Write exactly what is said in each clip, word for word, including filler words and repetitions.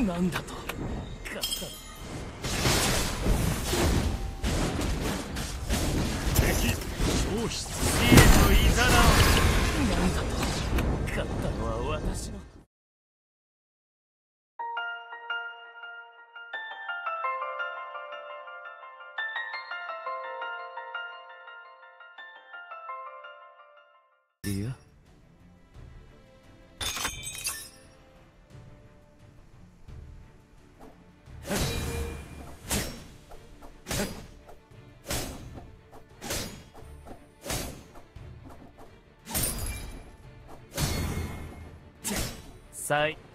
なんだと。勝った。敵消失。死へといざなう。なんだと。勝ったのは私の。いや。さい。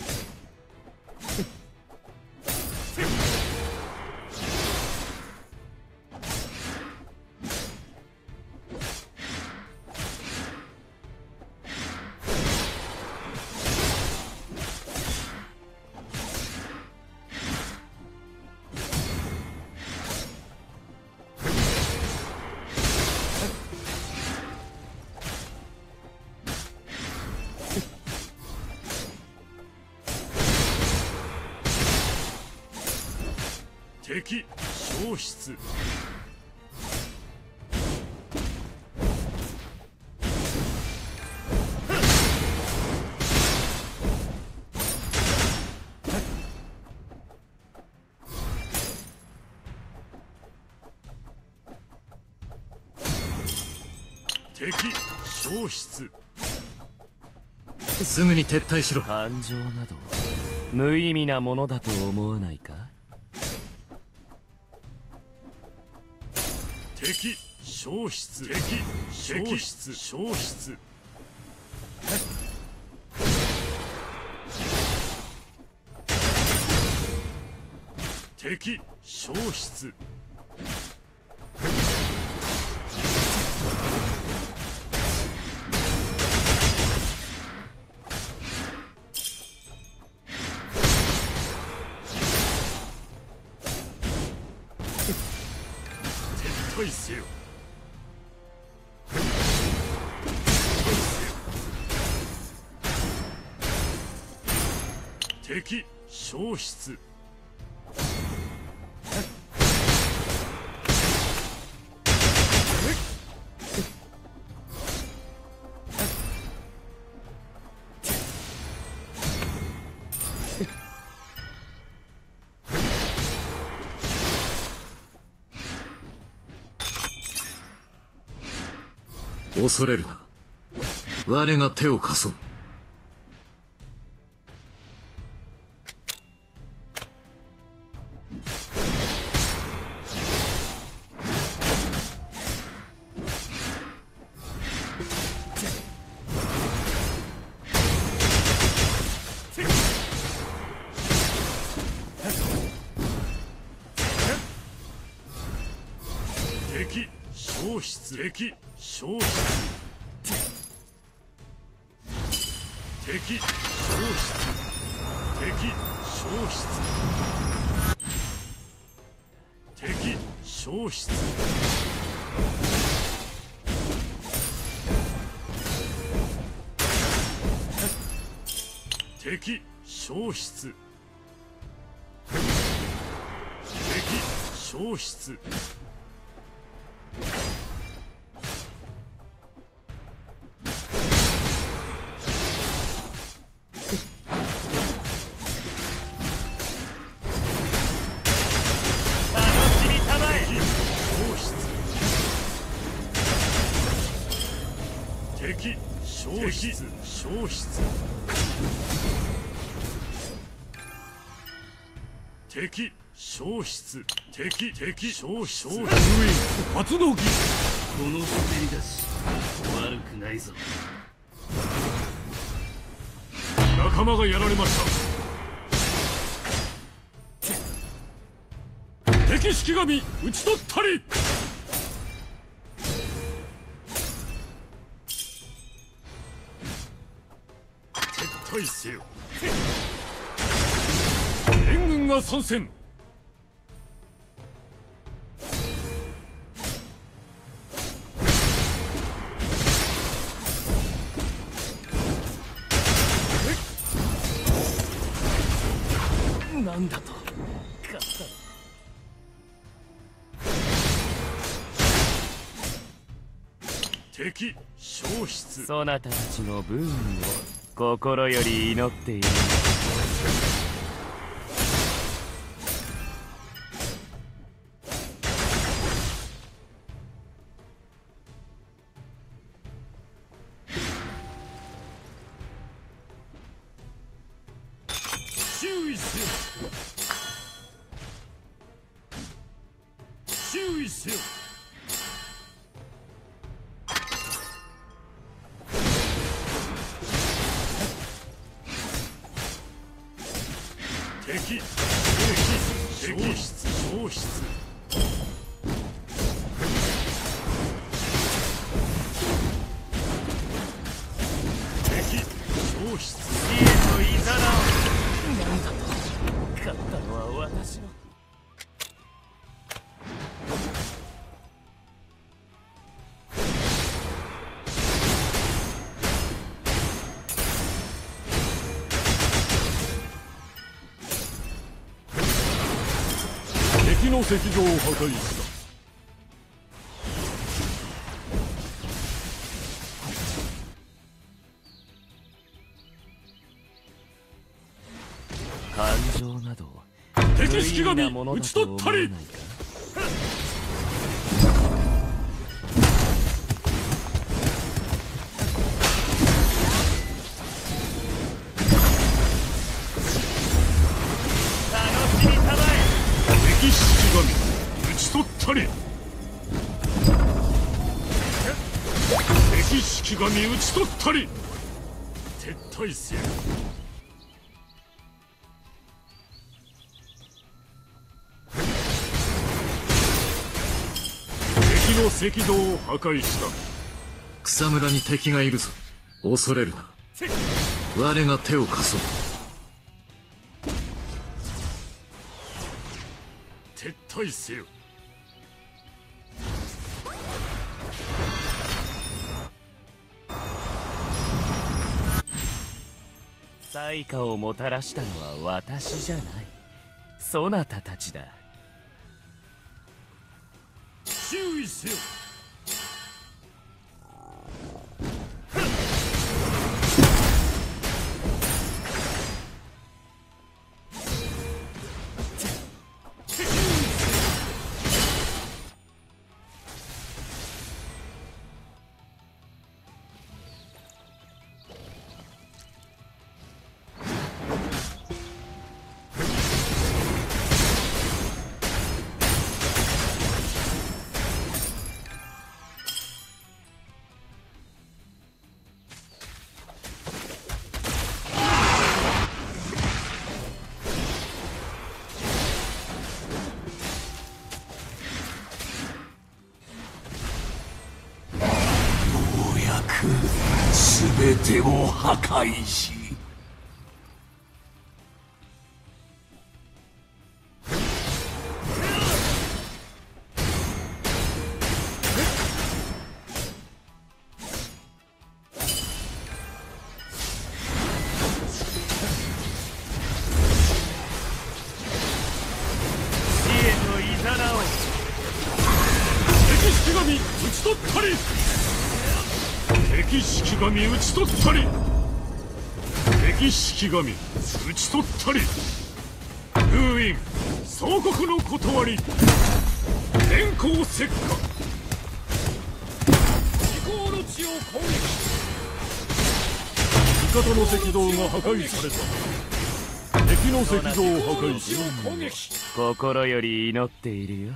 敵消失。敵消失。 すぐに撤退しろ。 感情など無意味なものだと思わないか。 敵消失。敵消失。消失。敵消失。撤退せよ。敵消失。 恐れるな。我が手を貸そう。 敵消失。敵消失。敵消失。敵消失。敵消失。敵消失。敵消失。敵消失。消失。敵消失。敵敵消失。 発動機。 この滑り出し悪くないぞ。 仲間がやられました。敵式神討ち取ったり。撤退せよ。援軍が参戦。 なんだと勝ったの。 敵消失。 そなたたちの分を心より祈っている。 注意せよ。注意せよ。敵敵消失消失。敵消失。 死へといざなう。なんだと勝ったのは私の。 敵の石像を破壊した。 感情など敵式神無意味なものだと思わないか。楽しみたまえ。 敵式神討ち取ったり。敵式神討ち取ったり。撤退せよ。敵の石像を破壊した。 草むらに敵がいるぞ。恐れるな。我が手を貸そう。 撤退せよ。 災禍をもたらしたのは私じゃない、そなたたちだ。 注意せよ。 全てを破壊し、 死へといざなおう。 敵式神討ち取ったり。敵式神討ち取ったり。敵式神討ち取ったり。封印総国の断り。電光石火。時光の地を攻撃。味方の石像が破壊された。敵の石像を破壊し攻撃。 心より祈っているよ。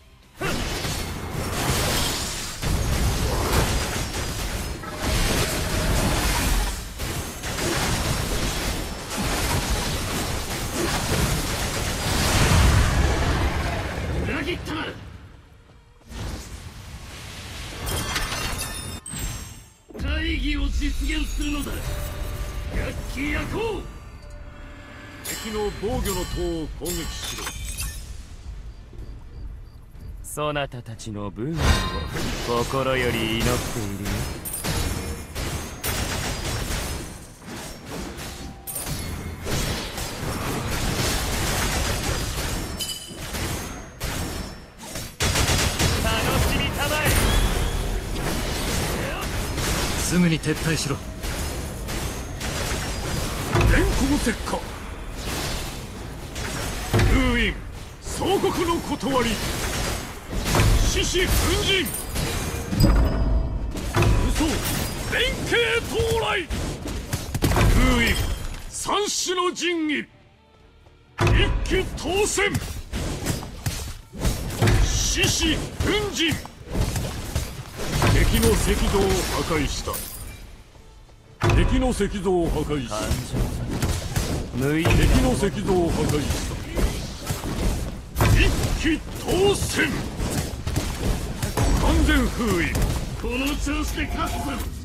裏切ったな。 大義を実現するのだ。ヤッキーヤコウ。 敵の防御の塔を攻撃しろ。 そなたたちの分を心より祈っているよ。 すぐに撤退しろ。 電光石火。封印総国の断り。獅子奮陣。嘘連携到来。封印三種の神器。一騎当選。獅子奮陣。敵の石像を破壊した。敵の石像を破壊した。 無意味敵の石像を破壊した。一騎当選。完全封印。 この調子で勝つぞ。